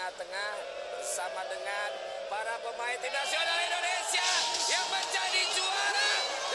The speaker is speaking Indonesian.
tengah bersama dengan para pemain tim nasional Indonesia yang menjadi juara